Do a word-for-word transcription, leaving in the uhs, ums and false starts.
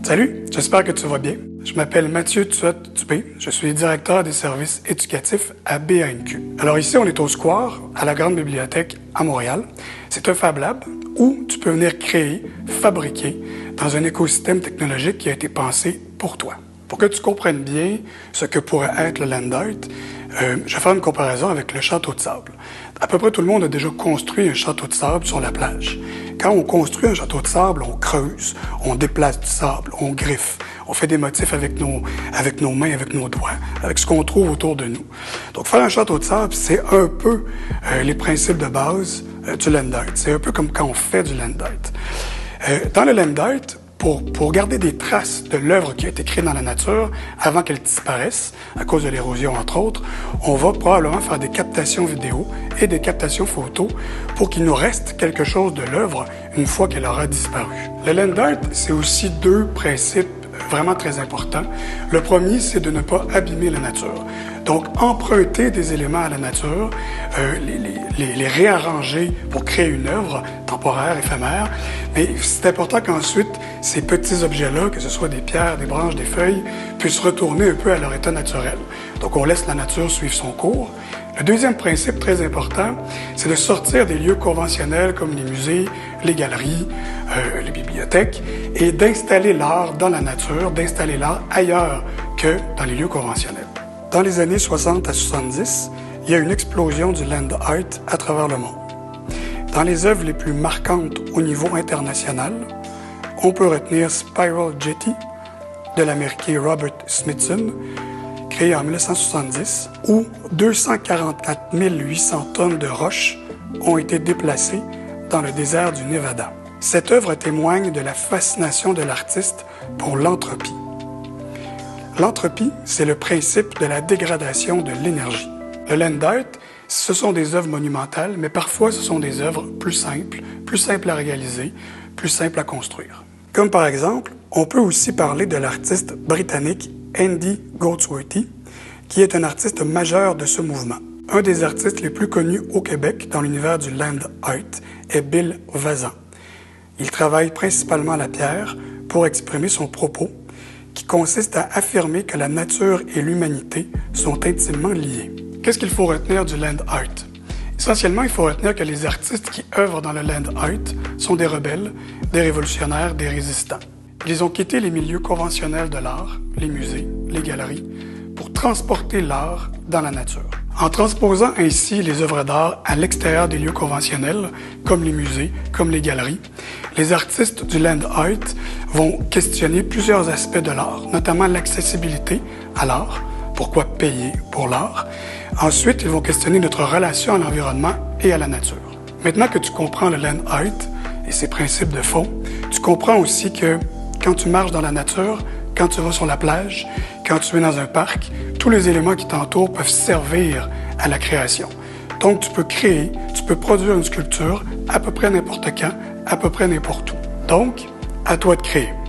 Salut, j'espère que tu vas bien. Je m'appelle Mathieu Tuat-Dubé, je suis directeur des services éducatifs à B A N Q. Alors ici, on est au Square, à la Grande Bibliothèque à Montréal. C'est un Fab Lab où tu peux venir créer, fabriquer dans un écosystème technologique qui a été pensé pour toi. Pour que tu comprennes bien ce que pourrait être le land art, euh, je vais faire une comparaison avec le château de sable. À peu près tout le monde a déjà construit un château de sable sur la plage. Quand on construit un château de sable, on creuse, on déplace du sable, on griffe, on fait des motifs avec nos, avec nos mains, avec nos doigts, avec ce qu'on trouve autour de nous. Donc faire un château de sable, c'est un peu euh, les principes de base euh, du land art. C'est un peu comme quand on fait du land art. Euh, dans le land art, Pour, pour garder des traces de l'œuvre qui a été créée dans la nature avant qu'elle disparaisse, à cause de l'érosion entre autres, on va probablement faire des captations vidéo et des captations photo pour qu'il nous reste quelque chose de l'œuvre une fois qu'elle aura disparu. Le land art, c'est aussi deux principes vraiment très importants. Le premier, c'est de ne pas abîmer la nature. Donc, emprunter des éléments à la nature, euh, les, les, les réarranger pour créer une œuvre temporaire, éphémère. Mais c'est important qu'ensuite, ces petits objets-là, que ce soit des pierres, des branches, des feuilles, puissent retourner un peu à leur état naturel. Donc, on laisse la nature suivre son cours. Le deuxième principe très important, c'est de sortir des lieux conventionnels comme les musées, les galeries, euh, les bibliothèques, et d'installer l'art dans la nature, d'installer l'art ailleurs que dans les lieux conventionnels. Dans les années soixante à soixante-dix, il y a une explosion du land art à travers le monde. Dans les œuvres les plus marquantes au niveau international, on peut retenir Spiral Jetty de l'Américain Robert Smithson, créé en mille neuf cent soixante-dix, où deux cent quarante-quatre mille huit cents tonnes de roches ont été déplacées dans le désert du Nevada. Cette œuvre témoigne de la fascination de l'artiste pour l'entropie. L'entropie, c'est le principe de la dégradation de l'énergie. Le land art, ce sont des œuvres monumentales, mais parfois ce sont des œuvres plus simples, plus simples à réaliser, plus simples à construire. Comme par exemple, on peut aussi parler de l'artiste britannique Andy Goldsworthy, qui est un artiste majeur de ce mouvement. Un des artistes les plus connus au Québec dans l'univers du land art est Bill Vazan. Il travaille principalement la pierre pour exprimer son propos, qui consiste à affirmer que la nature et l'humanité sont intimement liées. Qu'est-ce qu'il faut retenir du land art? Essentiellement, il faut retenir que les artistes qui œuvrent dans le land art sont des rebelles, des révolutionnaires, des résistants. Ils ont quitté les milieux conventionnels de l'art, les musées, les galeries, pour transporter l'art dans la nature. En transposant ainsi les œuvres d'art à l'extérieur des lieux conventionnels, comme les musées, comme les galeries, les artistes du land art vont questionner plusieurs aspects de l'art, notamment l'accessibilité à l'art, pourquoi payer pour l'art. Ensuite, ils vont questionner notre relation à l'environnement et à la nature. Maintenant que tu comprends le land art et ses principes de fond, tu comprends aussi que quand tu marches dans la nature, quand tu vas sur la plage, quand tu es dans un parc, tous les éléments qui t'entourent peuvent servir à la création. Donc, tu peux créer, tu peux produire une sculpture à peu près n'importe quand, à peu près n'importe où. Donc, à toi de créer.